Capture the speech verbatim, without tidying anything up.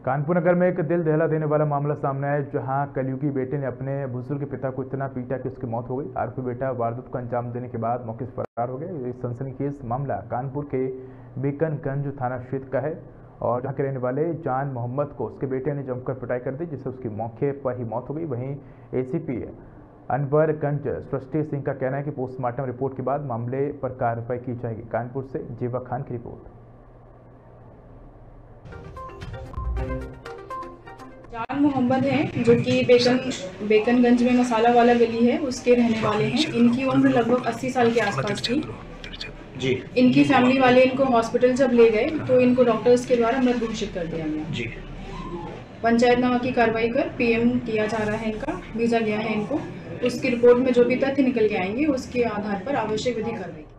कानपुर नगर में एक दिल दहला देने वाला मामला सामने आया, जहां कलयुगी बेटे ने अपने बुजुर्ग पिता को इतना पीटा कि उसकी मौत हो गई। आरोपी बेटा वारदात को अंजाम देने के बाद मौके से फरार हो गया। ये सनसनीखेज मामला कानपुर के बेकनगंज थाना क्षेत्र का है और जहां के रहने वाले जान मोहम्मद को उसके बेटे ने जमकर पिटाई कर दी, जिससे उसकी मौके पर ही मौत हो गई। वहीं एसीपी अनवरगंज सृष्टि सिंह का कहना है कि पोस्टमार्टम रिपोर्ट के बाद मामले पर कार्रवाई की जाएगी। कानपुर से जीवा खान की रिपोर्ट। जान मोहम्मद हैं जो कि बेकन बेकनगंज में मसाला वाला गली है, उसके रहने वाले हैं। इनकी उम्र लगभग अस्सी साल के आसपास थी जी। इनकी फैमिली वाले इनको हॉस्पिटल जब ले गए तो इनको डॉक्टर्स के द्वारा मृत घोषित कर दिया गया जी। पंचायतनामा की कार्रवाई कर पीएम किया जा रहा है, इनका भेजा गया है इनको। उसकी रिपोर्ट में जो भी तथ्य निकल के आएंगे उसके आधार पर आवश्यक विधि कार्रवाई